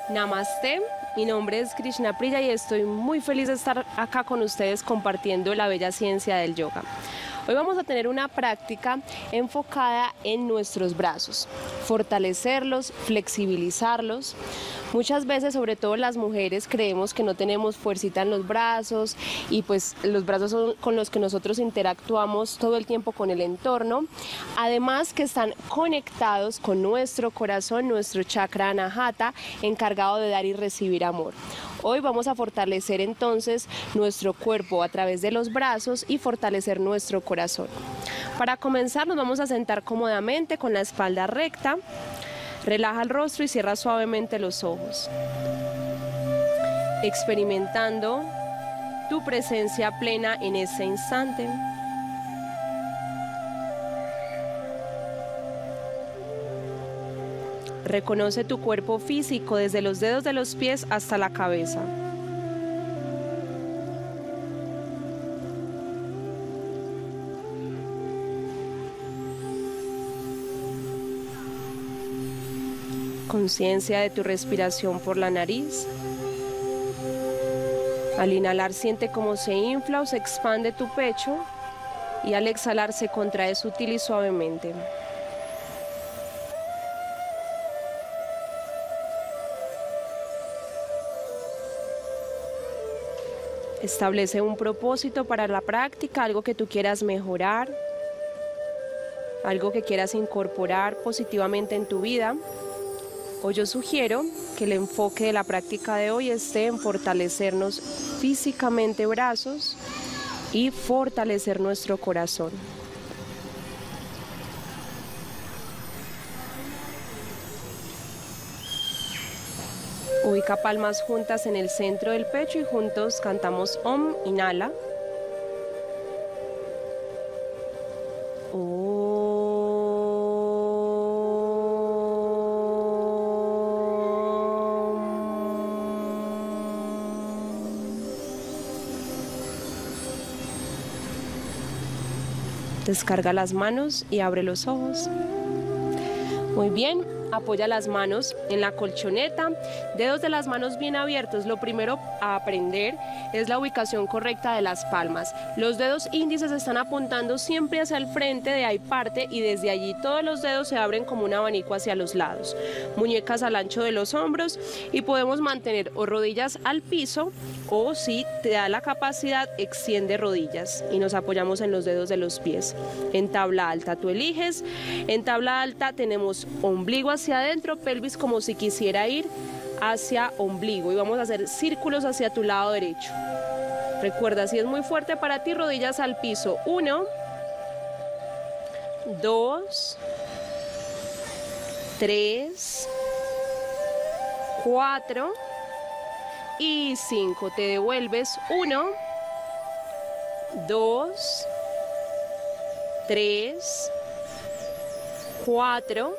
Namaste, mi nombre es Krishna Priya y estoy muy feliz de estar acá con ustedes compartiendo la bella ciencia del yoga. Hoy vamos a tener una práctica enfocada en nuestros brazos, fortalecerlos, flexibilizarlos. Muchas veces, sobre todo las mujeres, creemos que no tenemos fuercita en los brazos y pues los brazos son con los que nosotros interactuamos todo el tiempo con el entorno. Además que están conectados con nuestro corazón, nuestro chakra anahata, encargado de dar y recibir amor. Hoy vamos a fortalecer entonces nuestro cuerpo a través de los brazos y fortalecer nuestro corazón. Para comenzar nos vamos a sentar cómodamente con la espalda recta. Relaja el rostro y cierra suavemente los ojos. Experimentando tu presencia plena en ese instante. Reconoce tu cuerpo físico desde los dedos de los pies hasta la cabeza. Conciencia de tu respiración por la nariz. Al inhalar siente cómo se infla o se expande tu pecho y al exhalar se contrae sutil y suavemente. Establece un propósito para la práctica, algo que tú quieras mejorar, algo que quieras incorporar positivamente en tu vida. Hoy yo sugiero que el enfoque de la práctica de hoy esté en fortalecernos físicamente brazos y fortalecer nuestro corazón. Ubica palmas juntas en el centro del pecho y juntos cantamos Om, inhala. Descarga las manos y abre los ojos. Muy bien, apoya las manos en la colchoneta, dedos de las manos bien abiertos. Lo primero a aprender es la ubicación correcta de las palmas. Los dedos índices están apuntando siempre hacia el frente, de ahí parte, y desde allí todos los dedos se abren como un abanico hacia los lados. Muñecas al ancho de los hombros y podemos mantener o rodillas al piso o si te da la capacidad, extiende rodillas y nos apoyamos en los dedos de los pies. En tabla alta tú eliges. En tabla alta tenemos ombligo hacia adentro, pelvis como si quisiera ir hacia ombligo y vamos a hacer círculos hacia tu lado derecho. Recuerda, si es muy fuerte para ti, rodillas al piso. 1, 2, 3, 4 y 5. Te devuelves. 1, 2, 3, 4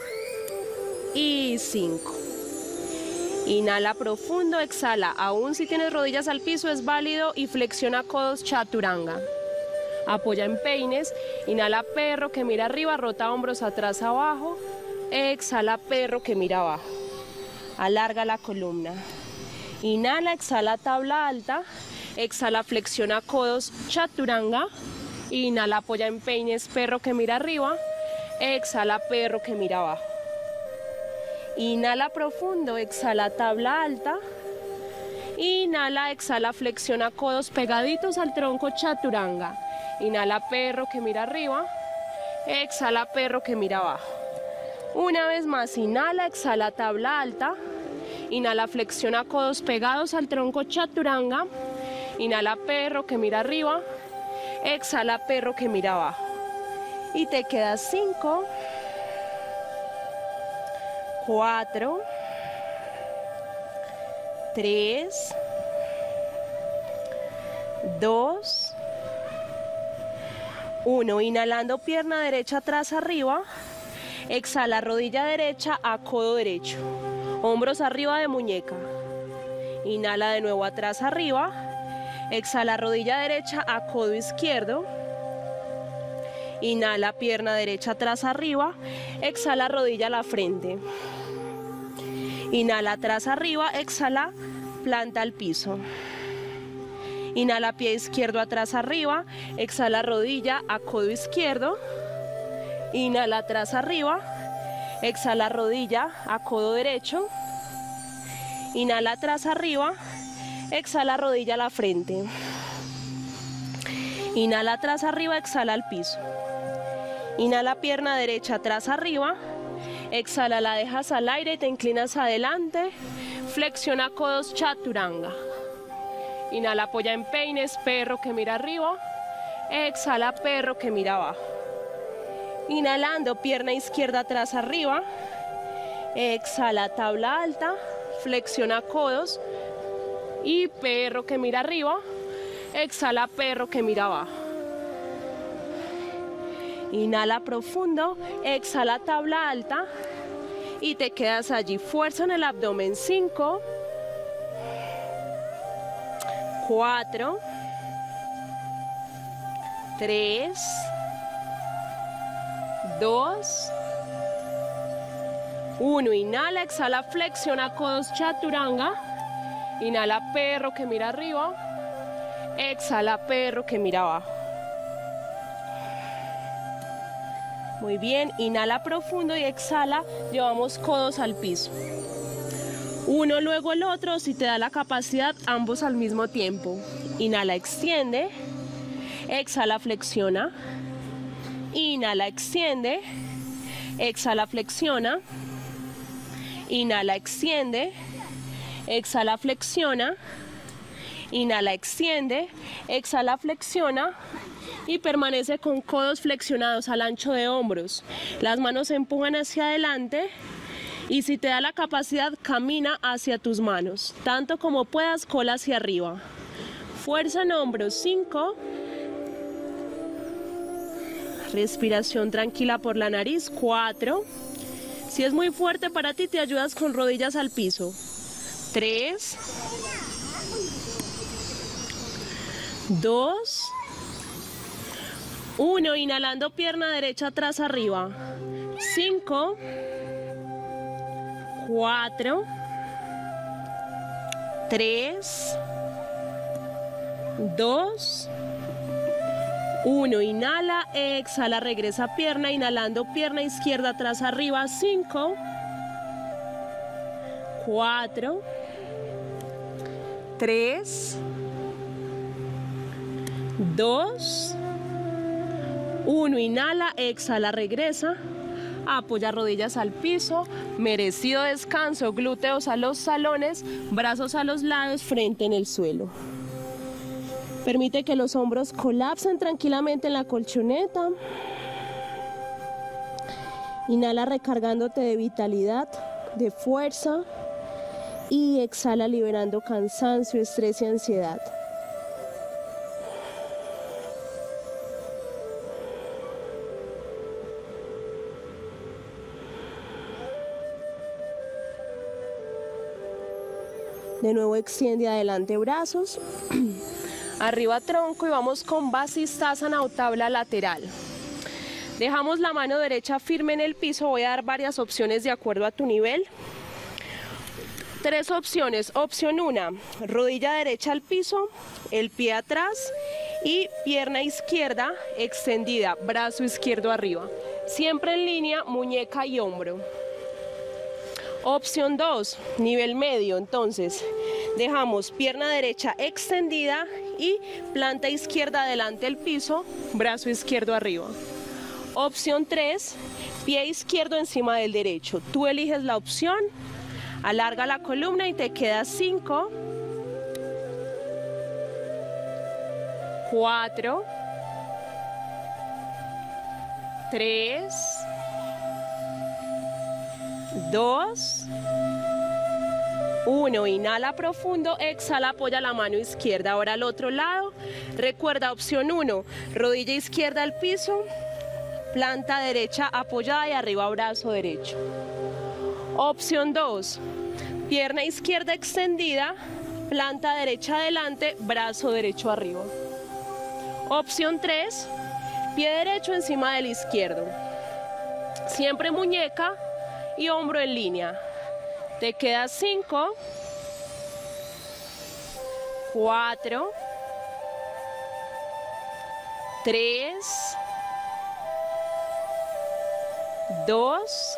y 5. Inhala profundo, exhala. Aún si tienes rodillas al piso es válido y flexiona codos, chaturanga. Apoya en peines. Inhala perro que mira arriba, rota hombros atrás abajo. Exhala perro que mira abajo. Alarga la columna. Inhala, exhala tabla alta. Exhala, flexiona codos, chaturanga. Inhala, apoya en peines, perro que mira arriba. Exhala perro que mira abajo. Inhala profundo, exhala tabla alta. Inhala, exhala, flexiona codos pegaditos al tronco, chaturanga. Inhala perro que mira arriba. Exhala perro que mira abajo. Una vez más, inhala, exhala tabla alta. Inhala, flexiona codos pegados al tronco, chaturanga. Inhala perro que mira arriba. Exhala perro que mira abajo. Y te quedas 5, 4, 3, 2, 1. Inhalando pierna derecha atrás arriba. Exhala rodilla derecha a codo derecho. Hombros arriba de muñeca. Inhala de nuevo atrás arriba. Exhala rodilla derecha a codo izquierdo. Inhala pierna derecha atrás arriba. Exhala rodilla a la frente. Inhala atrás arriba, exhala, planta al piso. Inhala pie izquierdo atrás arriba, exhala rodilla a codo izquierdo. Inhala atrás arriba, exhala rodilla a codo derecho. Inhala atrás arriba, exhala rodilla a la frente. Inhala atrás arriba, exhala al piso. Inhala pierna derecha atrás arriba, exhala, la dejas al aire y te inclinas adelante. Flexiona codos, chaturanga. Inhala, apoya en peines, perro que mira arriba. Exhala, perro que mira abajo. Inhalando, pierna izquierda atrás arriba. Exhala, tabla alta. Flexiona codos. Y perro que mira arriba. Exhala, perro que mira abajo. Inhala profundo. Exhala, tabla alta. Y te quedas allí. Fuerza en el abdomen. 5, 4, 3, 2, 1. Inhala, exhala, flexiona codos, chaturanga. Inhala, perro que mira arriba. Exhala, perro que mira abajo. Muy bien, inhala profundo y exhala, llevamos codos al piso. Uno luego el otro, si te da la capacidad, ambos al mismo tiempo. Inhala, extiende. Exhala, flexiona. Inhala, extiende. Exhala, flexiona. Inhala, extiende. Exhala, flexiona. Inhala, extiende. Exhala, flexiona. Y permanece con codos flexionados al ancho de hombros. Las manos se empujan hacia adelante. Y si te da la capacidad, camina hacia tus manos. Tanto como puedas, cola hacia arriba. Fuerza en hombros. 5. Respiración tranquila por la nariz. 4. Si es muy fuerte para ti, te ayudas con rodillas al piso. 3. 2. 1. Inhalando pierna derecha atrás arriba. 5. 4. 3. 2. 1. Inhala, exhala, regresa pierna, inhalando pierna izquierda atrás arriba. 5. 4. 3. 2. 1. Inhala, exhala, regresa. Apoya rodillas al piso. Merecido descanso. Glúteos a los talones. Brazos a los lados. Frente en el suelo. Permite que los hombros colapsen tranquilamente en la colchoneta. Inhala recargándote de vitalidad, de fuerza. Y exhala liberando cansancio, estrés y ansiedad. De nuevo extiende adelante brazos, arriba tronco y vamos con Vasisthasana o tabla lateral. Dejamos la mano derecha firme en el piso, voy a dar varias opciones de acuerdo a tu nivel. 3 opciones. Opción 1, rodilla derecha al piso, el pie atrás y pierna izquierda extendida, brazo izquierdo arriba. Siempre en línea, muñeca y hombro. Opción 2, nivel medio, entonces dejamos pierna derecha extendida y planta izquierda delante del piso, brazo izquierdo arriba. Opción 3, pie izquierdo encima del derecho. Tú eliges la opción, alarga la columna y te quedas 5, 4, 3, 2, 1. Inhala profundo, exhala, apoya la mano izquierda. Ahora al otro lado. Recuerda, opción 1, rodilla izquierda al piso, planta derecha apoyada y arriba brazo derecho. Opción 2, pierna izquierda extendida, planta derecha adelante, brazo derecho arriba. Opción 3, pie derecho encima del izquierdo. Siempre muñeca y hombro en línea. Te queda 5, 4, 3, 2,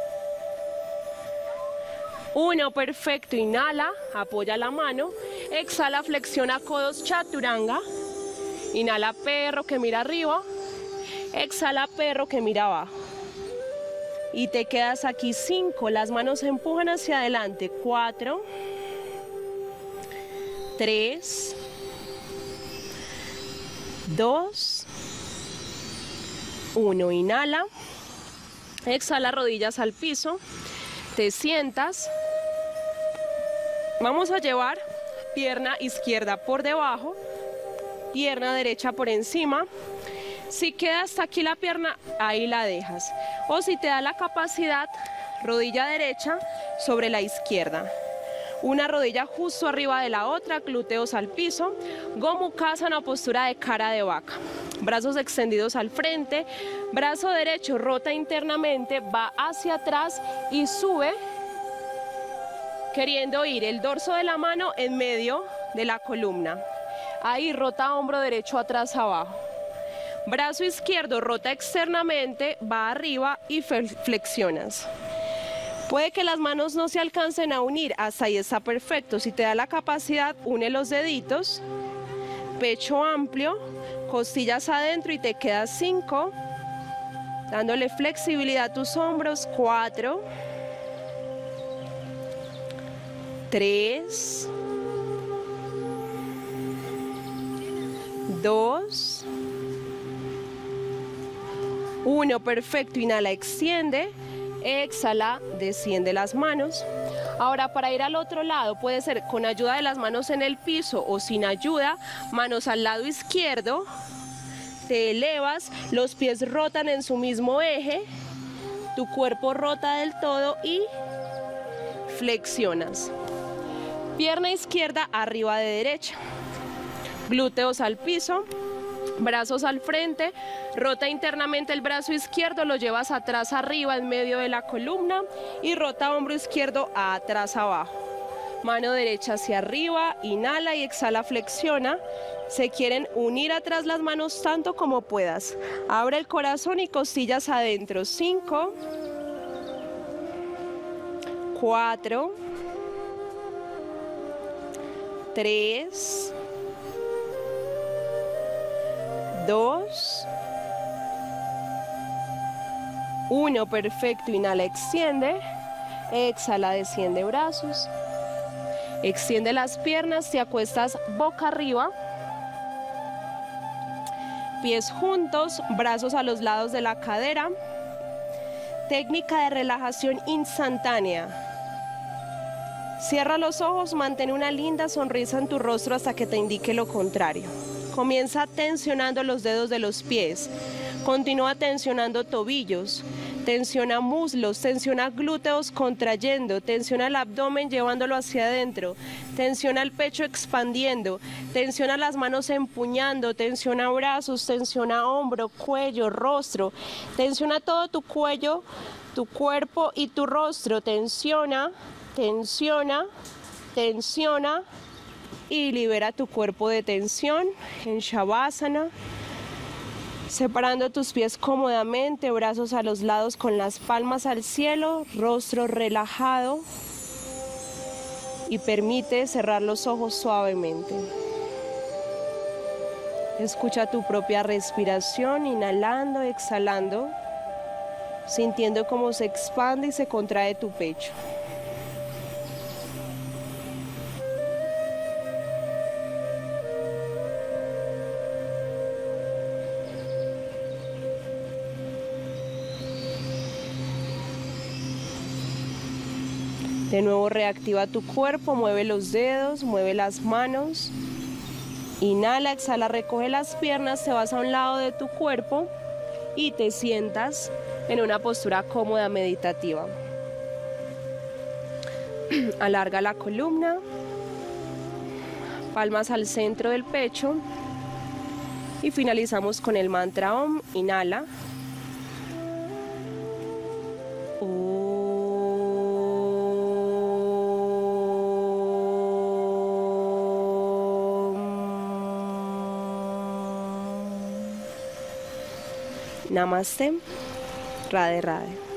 1, perfecto, inhala, apoya la mano, exhala, flexiona codos, chaturanga, inhala perro que mira arriba, exhala perro que mira abajo. Y te quedas aquí 5, las manos se empujan hacia adelante, 4, 3, 2, 1, inhala, exhala, rodillas al piso, te sientas, vamos a llevar pierna izquierda por debajo, pierna derecha por encima. Si queda hasta aquí la pierna, ahí la dejas. O si te da la capacidad, rodilla derecha sobre la izquierda. Una rodilla justo arriba de la otra, glúteos al piso. Gomukhasana, postura de cara de vaca. Brazos extendidos al frente. Brazo derecho rota internamente, va hacia atrás y sube, queriendo ir el dorso de la mano en medio de la columna. Ahí rota hombro derecho atrás abajo. Brazo izquierdo rota externamente, va arriba y flexionas. Puede que las manos no se alcancen a unir, hasta ahí está perfecto. Si te da la capacidad, une los deditos, pecho amplio, costillas adentro y te quedas 5, dándole flexibilidad a tus hombros, 4, 3, 2, 1, perfecto, inhala, extiende, exhala, desciende las manos. Ahora para ir al otro lado puede ser con ayuda de las manos en el piso o sin ayuda, manos al lado izquierdo, te elevas, los pies rotan en su mismo eje, tu cuerpo rota del todo y flexionas. Pierna izquierda arriba de derecha, glúteos al piso, brazos al frente, rota internamente el brazo izquierdo, lo llevas atrás arriba en medio de la columna y rota hombro izquierdo atrás abajo. Mano derecha hacia arriba, inhala y exhala, flexiona. Se quieren unir atrás las manos tanto como puedas. Abre el corazón y costillas adentro. 5, 4, 3, 2, 1, perfecto, inhala, extiende, exhala, desciende brazos, extiende las piernas, te acuestas boca arriba, pies juntos, brazos a los lados de la cadera, técnica de relajación instantánea. Cierra los ojos, mantén una linda sonrisa en tu rostro hasta que te indique lo contrario. Comienza tensionando los dedos de los pies, continúa tensionando tobillos, tensiona muslos, tensiona glúteos contrayendo, tensiona el abdomen llevándolo hacia adentro, tensiona el pecho expandiendo, tensiona las manos empuñando, tensiona brazos, tensiona hombro, cuello, rostro, tensiona todo tu cuello, tu cuerpo y tu rostro, tensiona, tensiona, tensiona. Y libera tu cuerpo de tensión en Shavasana, separando tus pies cómodamente, brazos a los lados con las palmas al cielo, rostro relajado y permite cerrar los ojos suavemente. Escucha tu propia respiración, inhalando, exhalando, sintiendo cómo se expande y se contrae tu pecho. De nuevo reactiva tu cuerpo, mueve los dedos, mueve las manos. Inhala, exhala, recoge las piernas, te vas a un lado de tu cuerpo y te sientas en una postura cómoda meditativa. Alarga la columna, palmas al centro del pecho y finalizamos con el mantra Om. Inhala. Namaste, Radhe Radhe.